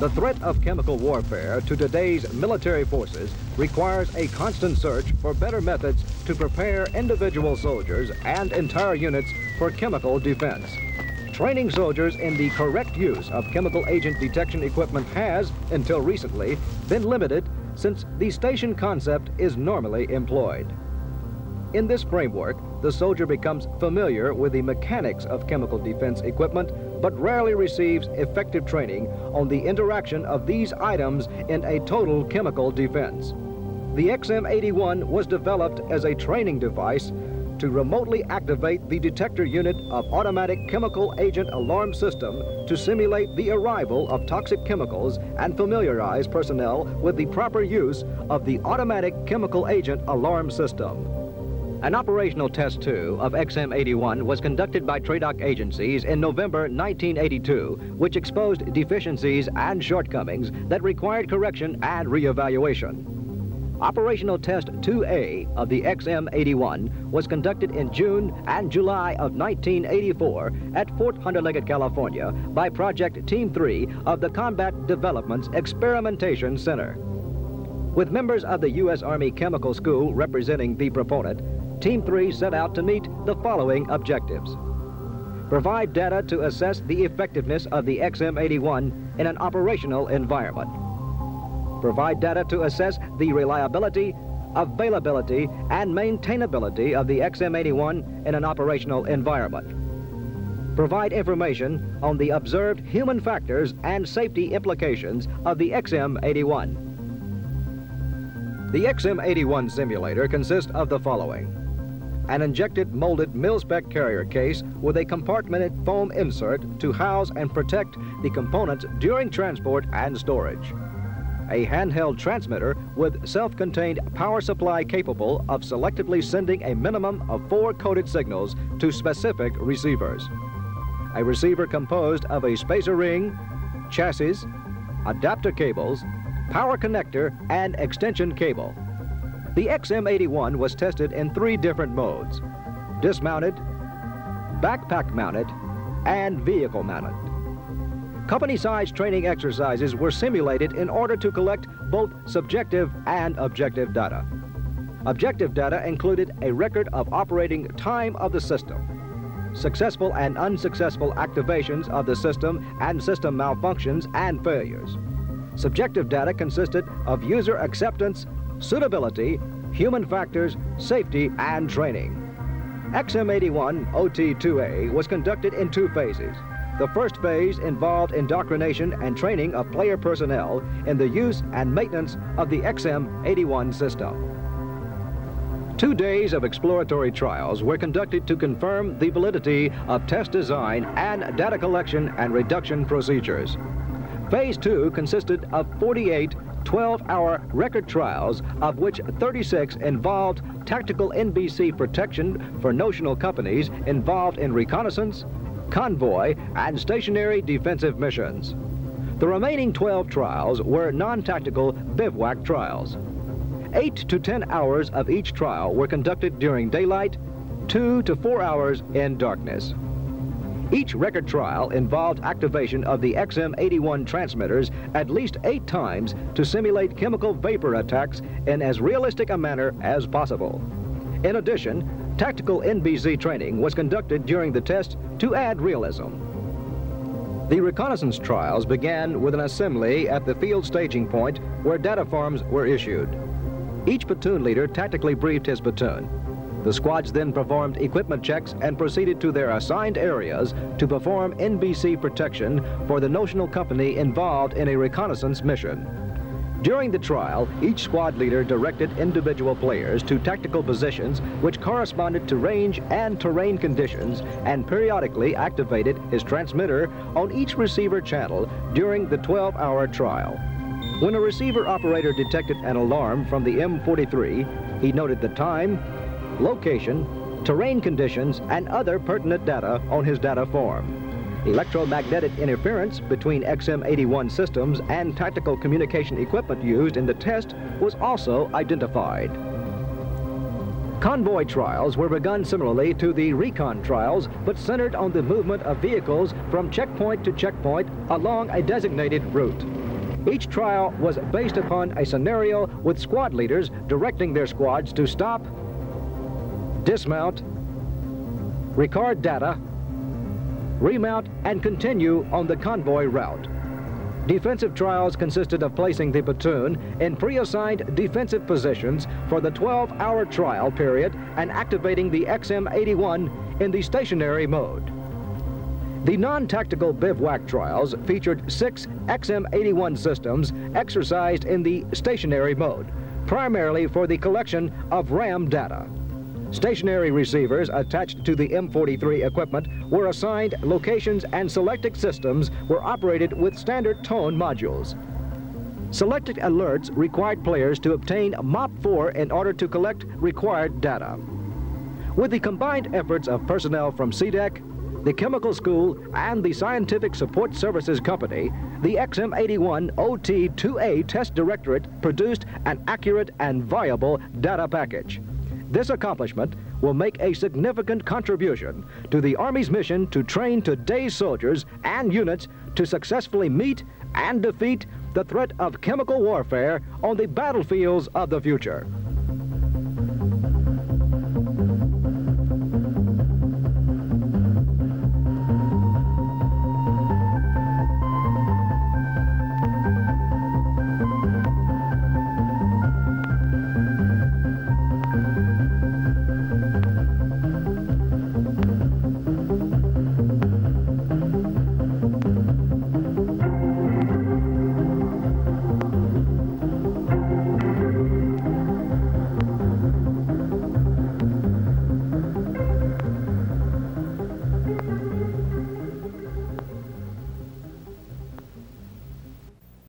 The threat of chemical warfare to today's military forces requires a constant search for better methods to prepare individual soldiers and entire units for chemical defense. Training soldiers in the correct use of chemical agent detection equipment has, until recently, been limited since the station concept is normally employed. In this framework, the soldier becomes familiar with the mechanics of chemical defense equipment, but rarely receives effective training on the interaction of these items in a total chemical defense. The XM-81 was developed as a training device to remotely activate the detector unit of automatic chemical agent alarm system to simulate the arrival of toxic chemicals and familiarize personnel with the proper use of the automatic chemical agent alarm system. An operational test, too, of XM-81 was conducted by TRADOC agencies in November 1982, which exposed deficiencies and shortcomings that required correction and reevaluation. Operational Test 2A of the XM-81 was conducted in June and July of 1984 at Fort Hunter Ligeett, California, by Project Team 3 of the Combat Development's Experimentation Center. With members of the U.S. Army Chemical School representing the proponent, Team 3 set out to meet the following objectives. Provide data to assess the effectiveness of the XM-81 in an operational environment. Provide data to assess the reliability, availability, and maintainability of the XM-81 in an operational environment. Provide information on the observed human factors and safety implications of the XM-81. The XM-81 simulator consists of the following: an injected molded mil-spec carrier case with a compartmented foam insert to house and protect the components during transport and storage. A handheld transmitter with self-contained power supply capable of selectively sending a minimum of 4 coded signals to specific receivers. A receiver composed of a spacer ring, chassis, adapter cables, power connector, and extension cable. The XM-81 was tested in 3 different modes: dismounted, backpack mounted, and vehicle mounted. Company-sized training exercises were simulated in order to collect both subjective and objective data. Objective data included a record of operating time of the system, successful and unsuccessful activations of the system and system malfunctions and failures. Subjective data consisted of user acceptance, suitability, human factors, safety, and training. XM-81 OT-2A was conducted in 2 phases. The first phase involved indoctrination and training of player personnel in the use and maintenance of the XM-81 system. 2 days of exploratory trials were conducted to confirm the validity of test design and data collection and reduction procedures. Phase 2 consisted of 48 12-hour record trials, of which 36 involved tactical NBC protection for notional companies involved in reconnaissance, convoy, and stationary defensive missions. The remaining 12 trials were non-tactical bivouac trials. 8 to 10 hours of each trial were conducted during daylight, 2 to 4 hours in darkness. Each record trial involved activation of the XM-81 transmitters at least 8 times to simulate chemical vapor attacks in as realistic a manner as possible. In addition, tactical NBC training was conducted during the test to add realism. The reconnaissance trials began with an assembly at the field staging point where data forms were issued. Each platoon leader tactically briefed his platoon. The squads then performed equipment checks and proceeded to their assigned areas to perform NBC protection for the notional company involved in a reconnaissance mission. During the trial, each squad leader directed individual players to tactical positions which corresponded to range and terrain conditions and periodically activated his transmitter on each receiver channel during the 12-hour trial. When a receiver operator detected an alarm from the M43, he noted the time, location, terrain conditions, and other pertinent data on his data form. Electromagnetic interference between XM-81 systems and tactical communication equipment used in the test was also identified. Convoy trials were begun similarly to the recon trials, but centered on the movement of vehicles from checkpoint to checkpoint along a designated route. Each trial was based upon a scenario with squad leaders directing their squads to stop, dismount, record data, remount, and continue on the convoy route. Defensive trials consisted of placing the platoon in pre-assigned defensive positions for the 12-hour trial period and activating the XM-81 in the stationary mode. The non-tactical bivouac trials featured 6 XM-81 systems exercised in the stationary mode, primarily for the collection of RAM data. Stationary receivers attached to the M43 equipment were assigned locations, and selected systems were operated with standard tone modules. Selected alerts required players to obtain MOP4 in order to collect required data. With the combined efforts of personnel from CDEC, the Chemical School, and the Scientific Support Services Company, the XM-81 OT-2A Test Directorate produced an accurate and viable data package. This accomplishment will make a significant contribution to the Army's mission to train today's soldiers and units to successfully meet and defeat the threat of chemical warfare on the battlefields of the future.